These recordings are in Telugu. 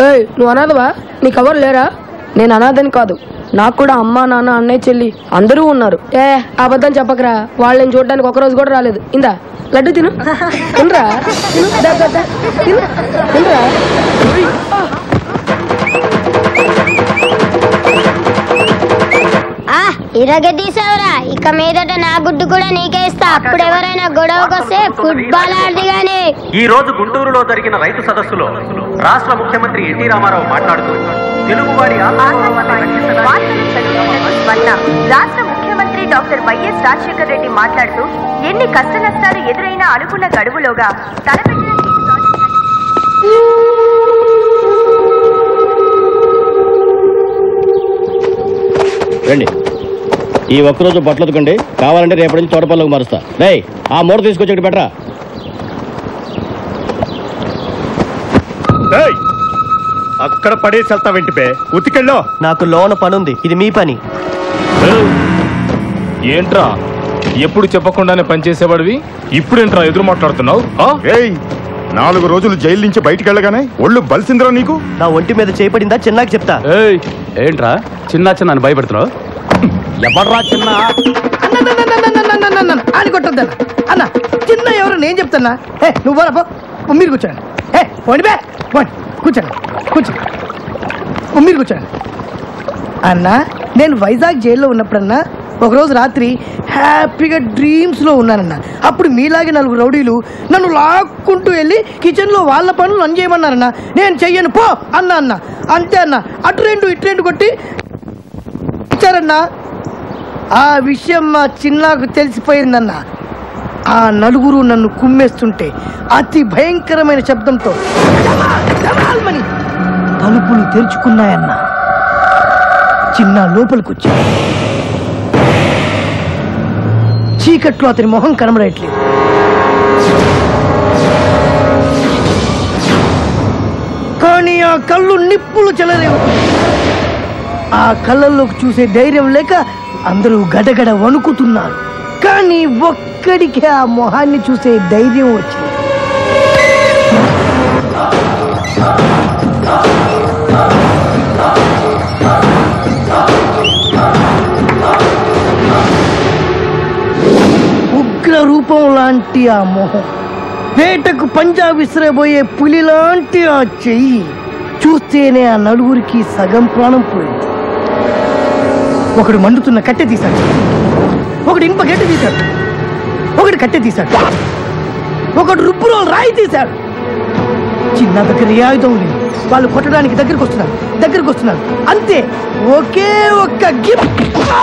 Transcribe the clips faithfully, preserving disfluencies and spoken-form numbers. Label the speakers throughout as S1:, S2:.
S1: ఏయ్ నువ్వు అనాథవా? నీకు ఎవరు లేరా? నేను అనాథని కాదు, నాకు కూడా అమ్మ నాన్న అన్నయ్య చెల్లి అందరూ ఉన్నారు. ఏ అబద్ధం చెప్పకరా, వాళ్ళని చూడడానికి ఒక రోజు కూడా రాలేదు. ఇందా లడ్డు తిను, తినరా తిను, తినరా.
S2: ఇరగదీసావురా, ఇక మీదట నా గుడ్డు కూడా నీకే ఇస్తా. అప్పుడు ఎవరైనా గొడవకొస్తే ఫుట్బాల్ ఆడది గాని.
S3: ఈ రోజు గుంటూరులో జరిగిన రైతు సదస్సులో రాష్ట్ర ముఖ్యమంత్రి ఎన్టీ రామారావు మాట్లాడుతూ తెలుగువాడి
S4: రాష్ట్ర ముఖ్యమంత్రి డాక్టర్ వైఎస్ రాజశేఖర్ రెడ్డి మాట్లాడుతూ ఎన్ని కష్ట నష్టాలు ఎదురైనా అనుకున్న గడువులోగా తలపెట్టిన
S5: రండి, ఈ ఒక్కరోజు బట్టలు ఉతకండి, కావాలంటే రేపటి నుంచి తోటపల్లకు మారుస్తా. రే ఆ మూట తీసుకొచ్చి పెట్టరా.
S6: అక్కడ పడేసి వెళ్తా వెంటిపే ఉతికెళ్ళో.
S7: నాకు లోన పనుంది, ఇది మీ పని.
S8: ఏంట్రా ఎప్పుడు చెప్పకుండానే పనిచేసేవాడివి, ఇప్పుడేంట్రా ఎదురు మాట్లాడుతున్నావు?
S6: నాలుగు రోజులు జైలు నుంచి బయటికి వెళ్ళగానే ఒళ్ళు బలిసిందిరా నీకు.
S7: నా ఒంటి మీద చేపడిందా చిన్నాకి చెప్తా.
S8: ఏంట్రా చిన్న చిన్న భయపెడుతున్నావు?
S5: ఎవడ్రా చిన్న
S1: అని కొట్టద్దా అన్న? చిన్న ఎవరు నేను చెప్తానా? ఏ నువ్వు పోరా, మీరు కూర్చోండి. ఏ పోండి బే, పోండి కూర్చోండి, కూర్చోండి మీరు కూర్చోండి. అన్న నేను వైజాగ్ జైల్లో ఉన్నప్పుడన్నా ఒకరోజు రాత్రి హ్యాపీగా డ్రీమ్స్లో ఉన్నానన్న. అప్పుడు మీలాగే నలుగురు రౌడీలు నన్ను లాక్కుంటూ వెళ్ళి కిచెన్లో వాళ్ళ పనులు నన్ను చేయమన్నారన్న. నేను చెయ్యను పో అన్న అన్న అంతే అన్న. అటు రెండు ఇటు రెండు కొట్టి ఇచ్చారన్నా. ఆ విషయం మా చిన్నాకు తెలిసిపోయిందన్న. ఆ నలుగురు నన్ను కుమ్మేస్తుంటే అతి భయంకరమైన శబ్దంతో తలుపులు తెరుచుకున్నాయన్న. చిన్న లోపలికి వచ్చా. చీకట్లో అతని మొహం కనబడట్లేదు. కానీ ఆ కళ్ళు నిప్పులు చెలరేవు. ఆ కళ్ళల్లోకి చూసే ధైర్యం లేక అందరూ గడగడ వణుకుతున్నారు. కానీ ఒక్కడికి ఆ మొహాన్ని చూసే ధైర్యం వచ్చింది. ఉగ్ర రూపం లాంటి ఆ మొహం, వేటకు పంజా విసిరబోయే పులి లాంటి ఆ చెయ్యి చూస్తేనే ఆ నలుగురికి సగం ప్రాణం పోయింది. ఒకడు మండుతున్న కట్టె తీశాడు, ఒకడు ఇనుప గట్టి తీశాడు, ఒకడు కట్టె తీశాడు, ఒకడు రుబ్బులో రాయి తీశాడు. చిన్న దగ్గర ఏ ఆయుధం లేదు. వాళ్ళు కొట్టడానికి దగ్గరకు వస్తున్నారు దగ్గరకు వస్తున్నారు అంతే. ఒకే ఒక్క గిఫ్ట్.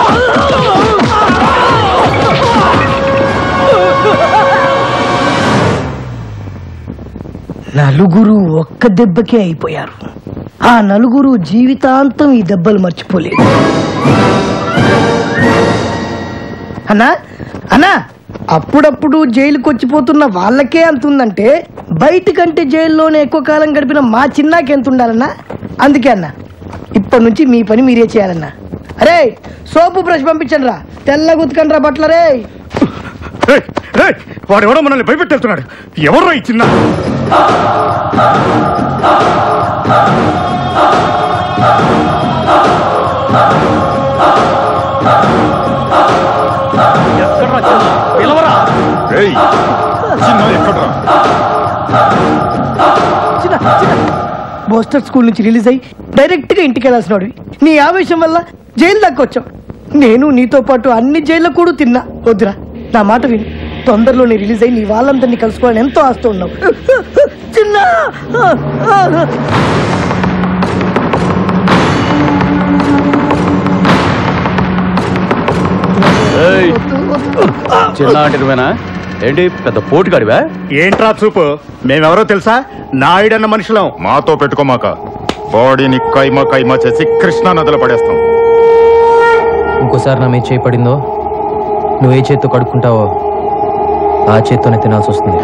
S1: నలుగురు ఒక్క దెబ్బకే అయిపోయారు. ఆ నలుగురు జీవితాంతం ఈ దెబ్బలు మర్చిపోలేదు. అన్నా అన్నా అప్పుడప్పుడు జైలుకి వచ్చిపోతున్న వాళ్ళకే అంత ఉందంటే బయటకంటే జైల్లోనే ఎక్కువ కాలం గడిపిన మా చిన్నాకి ఎంత ఉండాలన్నా? అందుకే అన్న ఇప్పటి నుంచి మీ పని మీరే చేయాలన్నా. అరే సోపు బ్రష్ పంపించండి రా, తెల్ల గుతకండి రా బట్లరే.
S6: వాడు ఎవడో మనల్ని భయపెట్టేస్తున్నాడు. ఎవరో ఈ చిన్న
S1: బోస్టర్ స్కూల్ నుంచి రిలీజ్ అయ్యి డైరెక్ట్ గా ఇంటికి వెళ్ళాల్సిన వాడివి. నీ ఆవేశం వల్ల జైలు దాకా వచ్చావు. నేను నీతో పాటు అన్ని జైల్లో కూడా తిన్నా. వద్దురా, నా మాట విని తొందరలోనే రిలీజ్ అయ్యి నీ వాళ్ళందరినీ కలుసుకోవాలని ఎంతో ఆస్తూ ఉన్నావు. చిన్న
S8: చిన్న ఏంటి పెద్ద పోటుగాడివా?
S6: ఏంట్రా చూపు? మేమెవరో తెలుసా? నాయుడన్న మనుషులం. మాతో పెట్టుకోమాక, బాడీని కైమా కైమా చేసి కృష్ణా నదిలో పడేస్తాం.
S9: ఇంకోసారి నా మీద చేయి పడిందో నువ్వు ఏ చేత్తో కడుక్కుంటావో ఆ చేత్తోనే తినాల్సి వస్తుంది.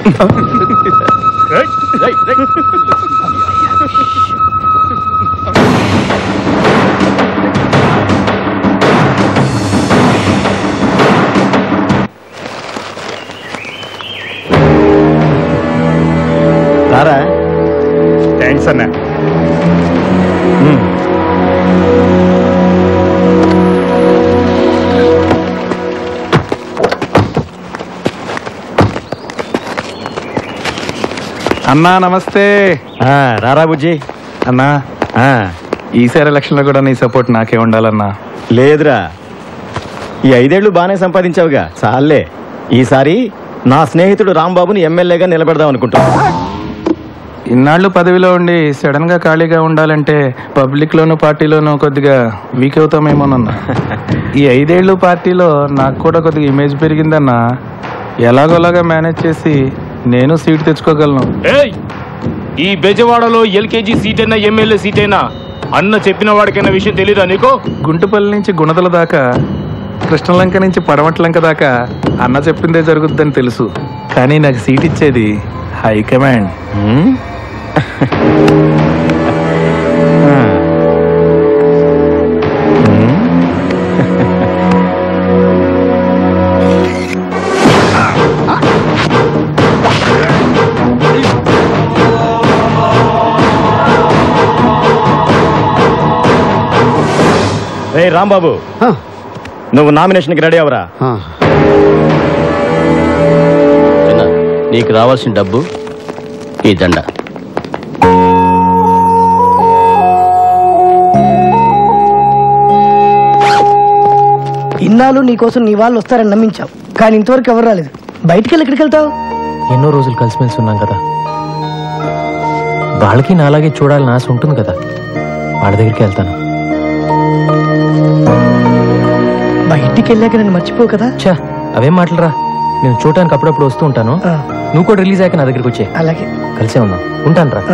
S6: రారా. థ్యాంక్స్ అన్నా.
S10: అన్నా నమస్తే.
S6: రారా బుజ్జి.
S10: అన్నా ఈసారి ఎలక్షన్లో కూడా నీ సపోర్ట్ నాకే ఉండాలన్నా.
S6: లేదురా, ఈ ఐదేళ్లు బాగానే సంపాదించావుగా, చాలే. ఈసారి నా స్నేహితుడు రాంబాబుని ఎమ్మెల్యేగా నిలబెడదాం అనుకుంటున్నా.
S10: ఇన్నాళ్ళు పదవిలో ఉండి సడన్ గా ఖాళీగా ఉండాలంటే పబ్లిక్ లోను పార్టీలోనూ కొద్దిగా వీక్ అవుతామేమోనన్నా. ఈ ఐదేళ్లు పార్టీలో నాకు కూడా కొద్దిగా ఇమేజ్ పెరిగిందన్నా. ఎలాగోలాగా మేనేజ్ చేసి నేను సీట్ తెచ్చుకోగలను.
S8: ఈ బెజవాడలో ఎల్కేజీ సీట్ అయినా ఎమ్మెల్యే సీట్ అయినా అన్న చెప్పిన వాడికైనా విషయం తెలీదా నీకు?
S10: గుంటుపల్లి నుంచి గుణదల దాకా, కృష్ణలంక నుంచి పడమట్లంక దాకా అన్న చెప్పిందే జరుగుద్దని తెలుసు. కానీ నాకు సీట్ ఇచ్చేది హైకమాండ్.
S5: రే రాంబాబు, నువ్వు నామినేషన్కి రెడీ అవరా.
S9: నీకు రావాల్సిన డబ్బు ఈ దండ.
S1: ఇన్నాళ్ళు నీకోసం నీ వాళ్ళు వస్తారని నమ్మించావు, కానీ ఇంతవరకు ఎవరు రాలేదు. బయటికి వెళ్ళి ఎక్కడికి వెళ్తావు?
S9: ఎన్నో రోజులు కలిసిమెలిసి ఉన్నాం కదా, వాళ్ళకి నాలాగే చూడాలని ఆశ ఉంటుంది కదా, వాళ్ళ దగ్గరికి వెళ్తాను.
S1: బయటికి వెళ్ళాక నన్ను మర్చిపోవు కదా?
S9: చా, అవేం మాటలరా. నేను చూడటానికి అప్పుడప్పుడు వస్తూ ఉంటాను. నువ్వు కూడా రిలీజ్ అయ్యాక నా దగ్గరికి వచ్చే.
S1: అలాగే,
S9: కలిసే ఉందాం. ఉంటాను రా.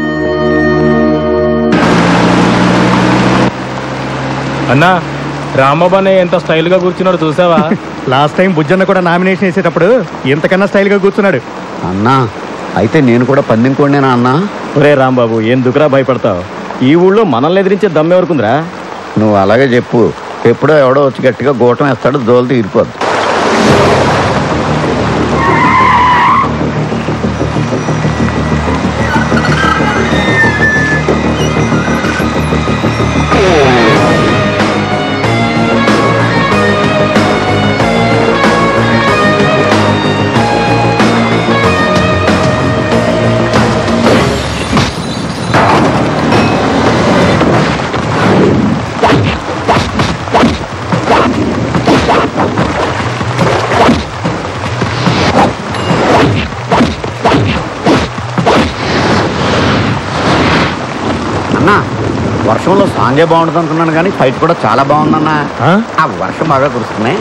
S8: అన్నా, రామబాబు ఎంత స్టైల్ గా కూర్చున్నాడు చూసావా?
S6: లాస్ట్ టైం బుజ్జన్న కూడా నామినేషన్ వేసేటప్పుడు ఇంతకన్నా స్టైల్ గా కూర్చున్నాడు.
S11: అన్నా, అయితే నేను కూడా పందెం కోడినేనా అన్నా?
S5: ఒరే రాంబాబు, ఎందుకురా భయపడతావు? ఈ ఊళ్ళో మనల్ని ఎదిరించే దమ్మెవరకుందిరా?
S11: నువ్వు అలాగే చెప్పు. ఎప్పుడో ఎవడో వచ్చి గట్టిగా గోటం వేస్తాడు, దోలు తీరిపోద్దు. అన్నా, వర్షంలో సాంగే బాగుంటుంది అనుకున్నాను, కానీ ఫైట్ కూడా చాలా బాగుందన్నా. ఆ వర్షం బాగా కురుస్తున్నాయి.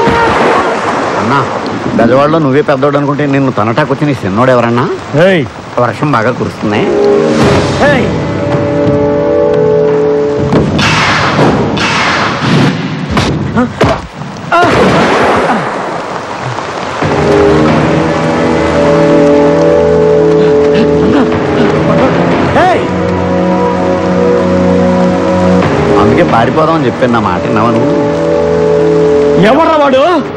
S11: బెజవాడలో నువ్వే పెద్దోడు అనుకుంటే నిన్ను తనటాకొచ్చి నీ చిన్నోడు ఎవరన్నా? వర్షం బాగా కురుస్తుంది. అందుకే పారిపోదామని చెప్పాను. నా మాట విన్నావా నువ్వు?
S6: ఎవరా వాడు?